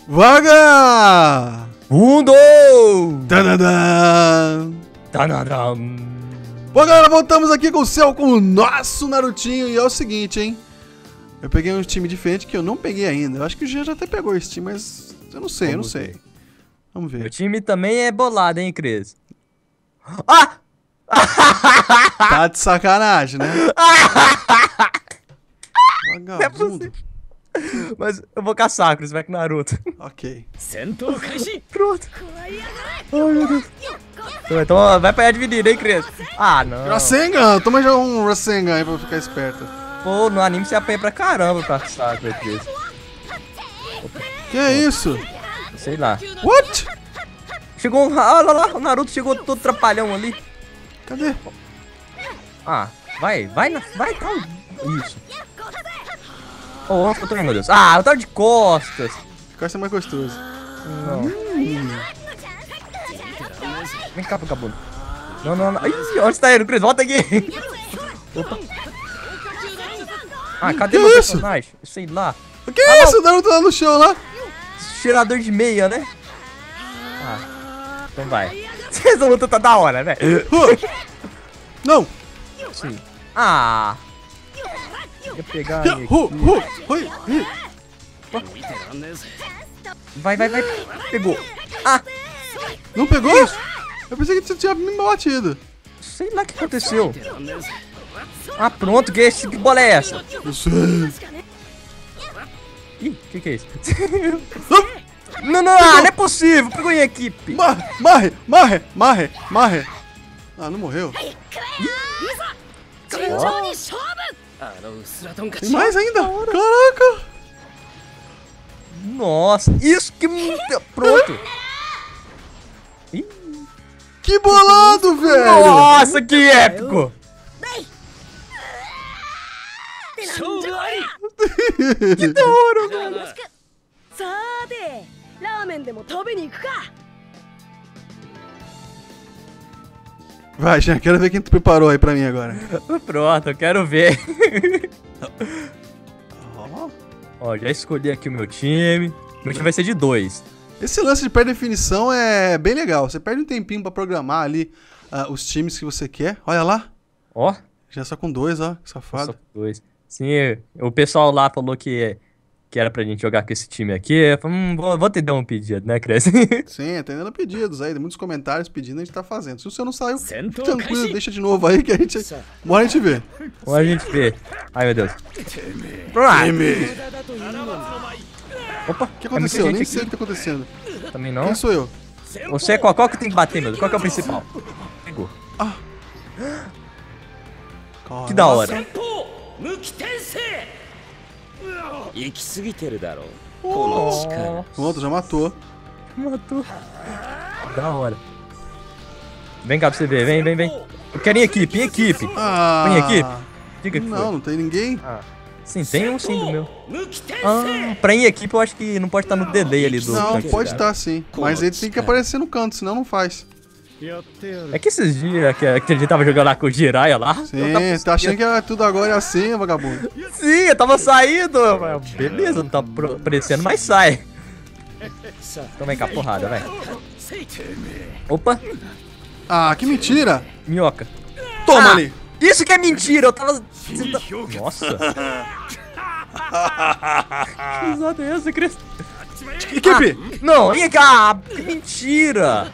Vaga! Mundo! Tadadã! Tanadam! Bom, galera, voltamos aqui com o nosso Narutinho. E é o seguinte, hein? Eu peguei um time diferente que eu não peguei ainda. Eu acho que o Jean já até pegou esse time, mas eu não sei, Vamos ver. Meu time também é bolado, hein, Cris? Ah! Tá de sacanagem, né? Vagabundo. Mas eu vou caçar, Cris, vai com Naruto. Ok. Pronto. Ai, meu Deus. Então vai pra dividir, hein, Cris? Ah, não. Rasengan! Toma já um Rasengan aí pra ficar esperto. Pô, no anime você apanha pra caramba pra caçar, Cris. Que é isso? Sei lá. What? Chegou um... Olha lá, o Naruto chegou todo trapalhão ali. Cadê? Ah, vai, tá. Isso. Oh, eu tô, meu Deus. Ah, eu tava de costas. Fica ser mais gostoso. Não. Vem cá, vagabundo. Não. Ih, onde tá ele, Cris? Volta aqui. Opa. Ah, cadê Que meu isso? personagem? Sei lá. O que é isso? O Naruto lá no chão lá. Cheirador de meia, né? Ah, então vai. Essa luta tá da hora, né? Não. Sim. Ah. Ia pegar ele aqui. Vai. Pegou. Ah. Não pegou? Eu pensei que você tinha me batido. Sei lá o que aconteceu. Ah, pronto. Que bola é essa? Não sei. Ih, que é isso? Não, não é possível. Pegou em equipe. Marre. Ah, não morreu. Tem mais ainda? Caraca. Nossa, isso que... Pronto. Ih. Que bolado, velho. Nossa, que épico. Que da hora, velho. Vai, Jean, quero ver quem tu preparou aí pra mim agora. Pronto, eu quero ver. Ó. Ó, já escolhi aqui o meu time. Meu time vai ser de 2. Esse lance de pré-definição é bem legal. Você perde um tempinho pra programar ali os times que você quer. Olha lá. Ó. Já só com 2, ó. Que safado. Só 2. Sim, o pessoal lá falou que era pra gente jogar com esse time aqui. Eu falei, vou te dar um pedido, né, Cres? Sim, atendendo pedidos aí. Muitos comentários pedindo, a gente tá fazendo. Se o seu não saiu, tranquilo, deixa de novo aí que a gente... Bora a gente ver. Bora a gente ver. Ai, meu Deus. Opa, O que aconteceu? Nem sei o que tá acontecendo. Também não. Quem sou eu? Você é qual que tem que bater, meu Deus? Qual que é o principal? Pegou. Ah. Que da hora. Pronto, já matou. Matou. Da hora. Vem cá pra você ver, vem. Eu quero em equipe, Ah. Em equipe. Diga que não tem ninguém. Ah. Sim, tem um sim do meu. Ah, pra ir em equipe eu acho que não pode estar no delay ali do... Não, pode estar sim. Mas ele tem que aparecer no canto, senão não faz. É que esses dias que a gente tava jogando lá com o Jiraiya lá... Sim, tá achando que tudo agora é assim, vagabundo. Sim, eu tava saindo. Beleza, não tá aparecendo, mas sai. Então vem cá, porrada, vai. Opa. Ah, que mentira. Minhoca. Toma ali. Isso que é mentira, eu tava... Nossa. Que risada é essa, Cris? Equipe. Não, vem cá. Que mentira.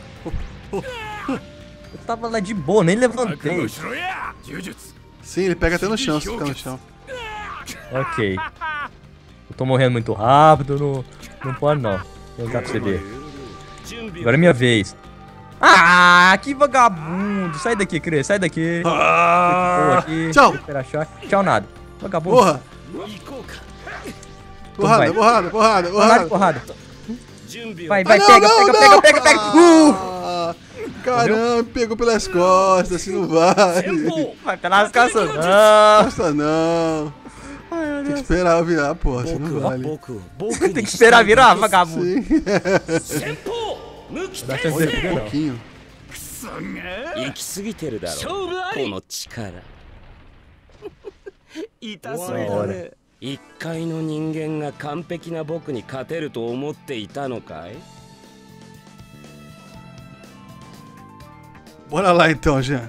Eu tava lá de boa, nem levantei. Sim, ele pega até no chão, se ficar no chão. Ok. Eu tô morrendo muito rápido, não pode não. Vou dar pra você ver. Agora é minha vez. Ah, que vagabundo. Sai daqui, Cris, sai daqui. Aqui. Tchau. Tchau nada. Vagabundo. Porra. Porrada. Vai, pega. Caramba, pegou pelas costas, assim não vai. Vai pelas costas, não. Nossa, não. Tem que esperar virar, porra, assim não vale. Tem que esperar virar, vagabundo. Sim. Dá chance de pegar, não. Pouquinho. Da hora. 一階の人間が完璧な僕に勝てると思っていたのかい? Bora lá então, Jean.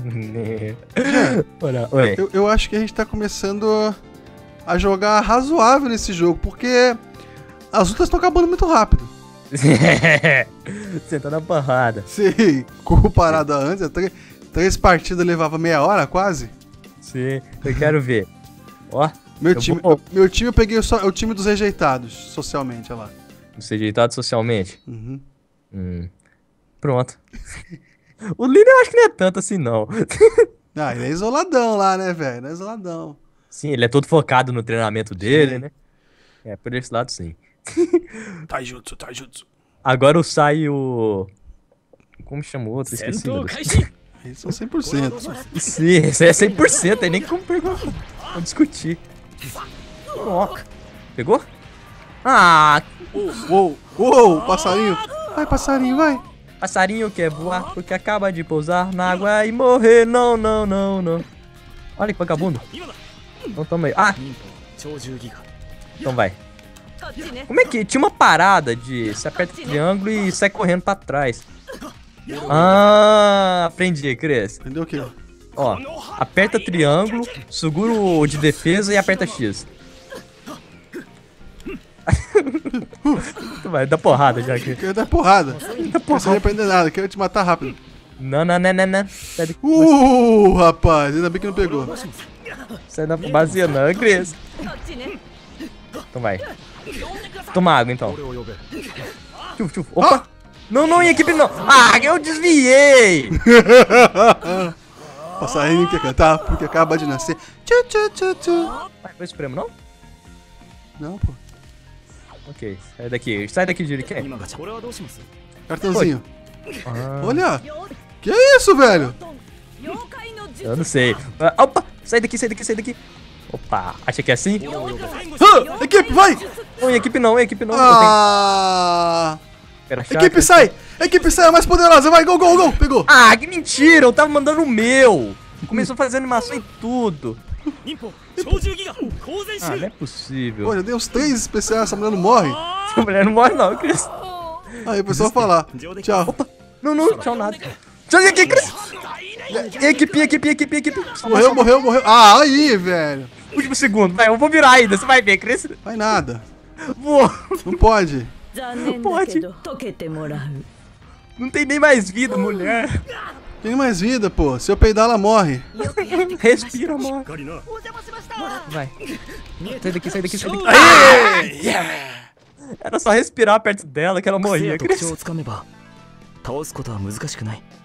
Olha, oi. Eu acho que a gente tá começando a jogar razoável nesse jogo, porque as lutas estão acabando muito rápido. Você tá na porrada. Sim, comparado a antes, 3 partidas levava meia hora quase. Sim, eu quero ver. Ó. Meu time eu peguei o time dos rejeitados, socialmente, olha lá. Dos rejeitados socialmente? Uhum. Pronto. O Lino eu acho que não é tanto assim, não. Ah, ele é isoladão lá, né, velho? Ele é isoladão. Sim, ele é todo focado no treinamento dele, né? É, por esse lado, sim. Taijutsu. Agora o sai o... Como chama o outro? Esqueci. Eles são 100%. Sim, esse é 100%, aí nem como perguntar. Vamos discutir. Ó. Pegou? Ah! Uou, passarinho. Vai, passarinho, vai. Passarinho quer voar porque acaba de pousar na água e morrer. Não. Olha que vagabundo. Então toma aí. Ah! Então vai. Como é que... Tinha uma parada de... Você aperta o triângulo e sai correndo pra trás. Ah, aprendi, Cris. Entendeu o quê? Ó, aperta triângulo, segura o de defesa e aperta X. Vai, dá porrada já aqui. Quero dar porrada. Não quero aprender nada, quero te matar rápido. Não. Sai daqui. Rapaz, ainda bem que não pegou. Sai da base não, Cris. Então vai. Toma água, então. Opa! Não, em equipe não. Ah, eu desviei! Passarinho quer cantar porque acaba de nascer. Vai, foi Supremo, não? Não, pô. Ok, sai daqui, Juriken. Cartãozinho. Olha! Que é isso, velho? Eu não sei. Opa! Sai daqui. Opa, acha que é assim? Equipe, vai! Não, em equipe não. Ah! Equipe sai, é mais poderosa, vai, gol, pegou. Ah, que mentira, eu tava mandando o meu. Começou a fazer animação e tudo. Ah, não é possível. Olha, dei uns 3 especiais, essa mulher não morre. Essa mulher não morre não, Cris. Aí o pessoal falar, tchau. Opa, não, tchau nada. Tchau aqui, Cris. Equipe. Morreu. Ah, aí, velho. Último segundo, vai, eu vou virar ainda, você vai ver, Cris. Vai nada. Vou. Não pode. Pode. Não tem nem mais vida, mulher. Tem mais vida, pô. Se eu peidar, ela morre. Respira, morre. Vai. Sai daqui. Era só respirar perto dela que ela morria.